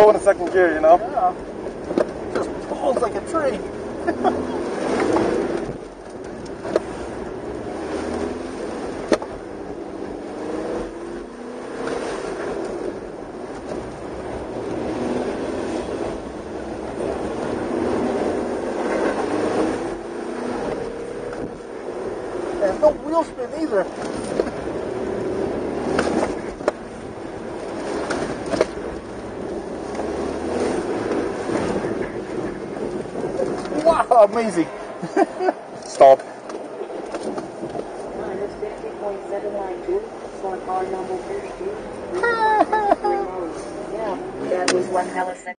slow in the second gear, you know? Yeah. Just pulls like a tree. And no wheel spin either. Wow, amazing. Stop. Minus 50.792 for car number 32. Yeah, that was one hell of a